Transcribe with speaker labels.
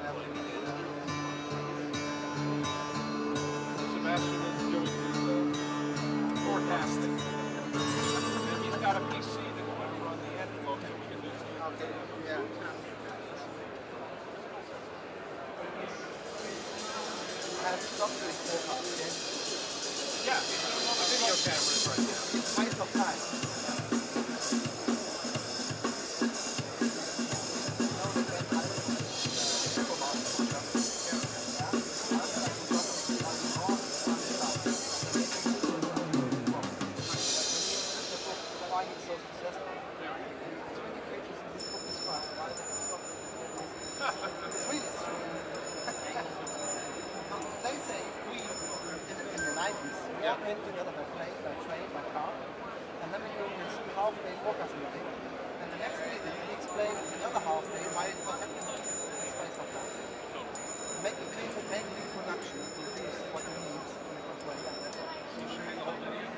Speaker 1: Sebastian is doing his forecasting. And he's got a PC that's going to run the envelope so we can do some.
Speaker 2: Okay, yeah. Have stopped doing forecasting.
Speaker 1: Yeah, video cameras right now.
Speaker 2: It's a waste of time. Why he's so successful. 20 pages in this book describes why they stop. It's really true. They say we, in the 90s, we all came together by plane, by car, and then we do this half-day forecasting meeting, and the next meeting we explain the other half-day why it's not happening. It's waste of time. Make a clean production to produce what you need in a good way.
Speaker 1: You showing the whole video?